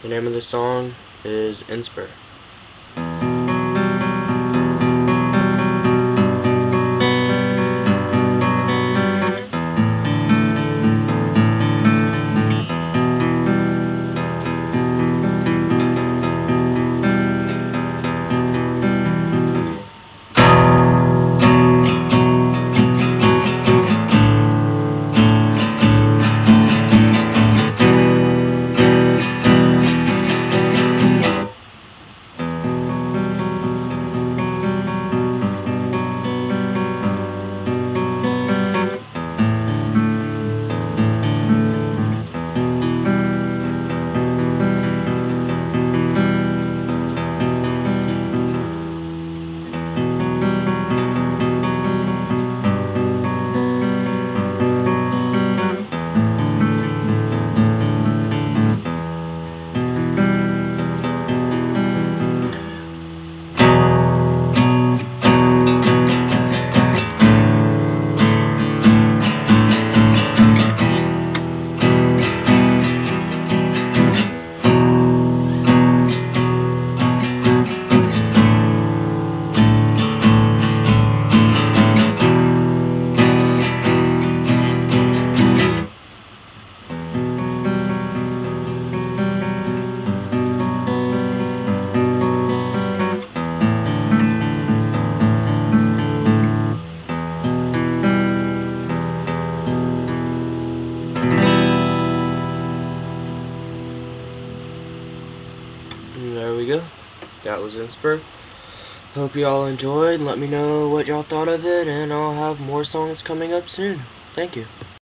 The name of the song is Insper. And there we go. That was Insper. Hope you all enjoyed. Let me know what y'all thought of it, and I'll have more songs coming up soon. Thank you.